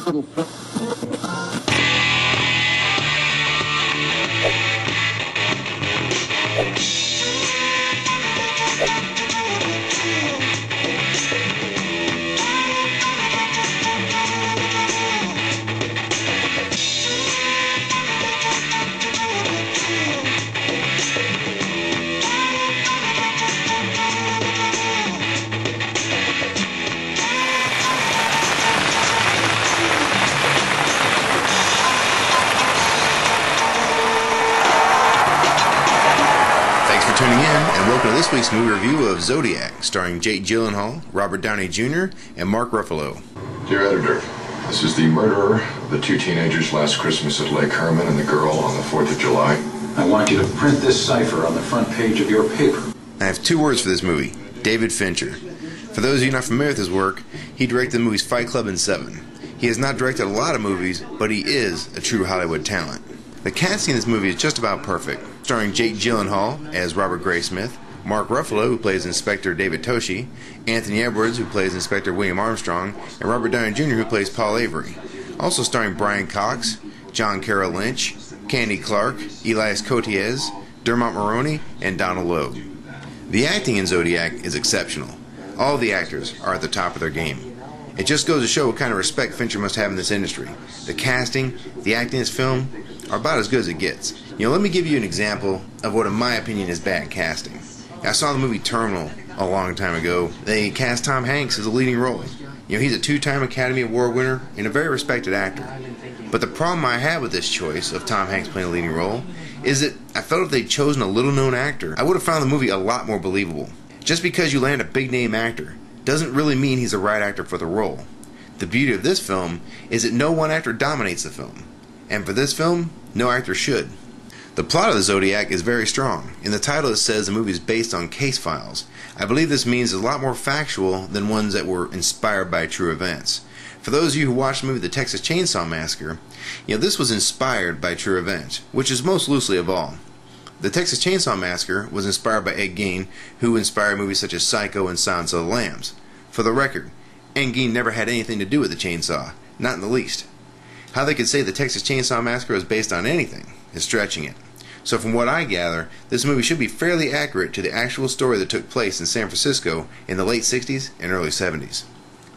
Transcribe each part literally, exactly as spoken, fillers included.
Thanks for tuning in, and welcome to this week's movie review of Zodiac, starring Jake Gyllenhaal, Robert Downey Junior, and Mark Ruffalo. Dear editor, this is the murderer of the two teenagers last Christmas at Lake Herman and the girl on the fourth of July. I want you to print this cipher on the front page of your paper. I have two words for this movie: David Fincher. For those of you not familiar with his work, he directed the movies Fight Club and Seven. He has not directed a lot of movies, but he is a true Hollywood talent. The casting in this movie is just about perfect, starring Jake Gyllenhaal as Robert Graysmith, Mark Ruffalo, who plays Inspector David Toshi, Anthony Edwards, who plays Inspector William Armstrong, and Robert Downey Junior, who plays Paul Avery. Also starring Brian Cox, John Carroll Lynch, Candy Clark, Elias Koteas, Dermot Mulroney, and Donald Logue. The acting in Zodiac is exceptional. All the actors are at the top of their game. It just goes to show what kind of respect Fincher must have in this industry. The casting, the acting in this film are about as good as it gets. You know, let me give you an example of what in my opinion is bad casting. I saw the movie Terminal a long time ago. They cast Tom Hanks as a leading role. You know, he's a two-time Academy Award winner and a very respected actor. But the problem I had with this choice of Tom Hanks playing a leading role is that I felt if they'd chosen a little-known actor, I would have found the movie a lot more believable. Just because you land a big-name actor doesn't really mean he's the right actor for the role. The beauty of this film is that no one actor dominates the film. And for this film, no actor should. The plot of the Zodiac is very strong. In the title it says the movie is based on case files. I believe this means it's a lot more factual than ones that were inspired by true events. For those of you who watched the movie The Texas Chainsaw Massacre, you know, this was inspired by true events, which is most loosely of all. The Texas Chainsaw Massacre was inspired by Ed Gein, who inspired movies such as Psycho and Silence of the Lambs. For the record, Ed Gein never had anything to do with the chainsaw, not in the least. How they could say the Texas Chainsaw Massacre is based on anything is stretching it. So from what I gather, this movie should be fairly accurate to the actual story that took place in San Francisco in the late sixties and early seventies.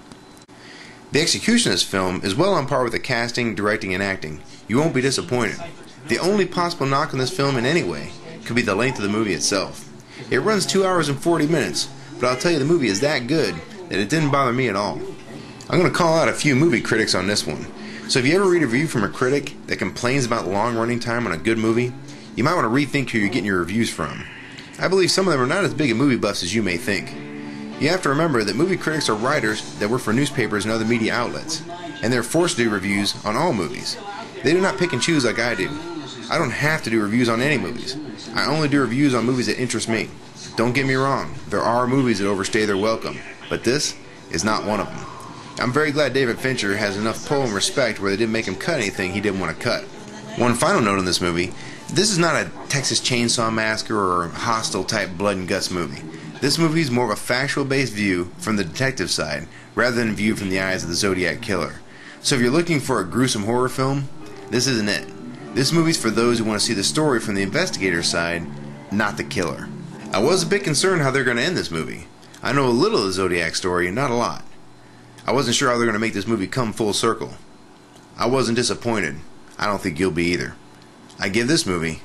The execution of this film is well on par with the casting, directing, and acting. You won't be disappointed. The only possible knock on this film in any way could be the length of the movie itself. It runs two hours and forty minutes, but I'll tell you the movie is that good that it didn't bother me at all. I'm going to call out a few movie critics on this one. So if you ever read a review from a critic that complains about long running time on a good movie, you might want to rethink who you're getting your reviews from. I believe some of them are not as big of movie buffs as you may think. You have to remember that movie critics are writers that work for newspapers and other media outlets, and they're forced to do reviews on all movies. They do not pick and choose like I do. I don't have to do reviews on any movies. I only do reviews on movies that interest me. Don't get me wrong, there are movies that overstay their welcome, but this is not one of them. I'm very glad David Fincher has enough pull and respect where they didn't make him cut anything he didn't want to cut. One final note on this movie: this is not a Texas Chainsaw Massacre or Hostel type blood and guts movie. This movie is more of a factual based view from the detective side rather than viewed from the eyes of the Zodiac killer. So if you're looking for a gruesome horror film, this isn't it. This movie's for those who want to see the story from the investigator's side, not the killer. I was a bit concerned how they're going to end this movie. I know a little of the Zodiac story, not a lot. I wasn't sure how they're going to make this movie come full circle. I wasn't disappointed. I don't think you'll be either. I give this movie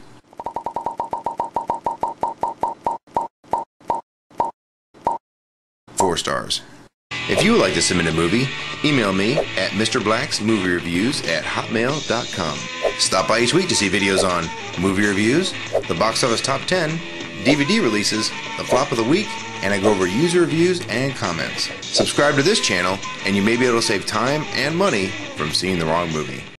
four stars. If you would like to submit a movie, email me at MrBlacksMovieReviews at hotmail dot com. Stop by each week to see videos on movie reviews, the box office top ten, D V D releases, the flop of the week, and I go over user reviews and comments. Subscribe to this channel and you may be able to save time and money from seeing the wrong movie.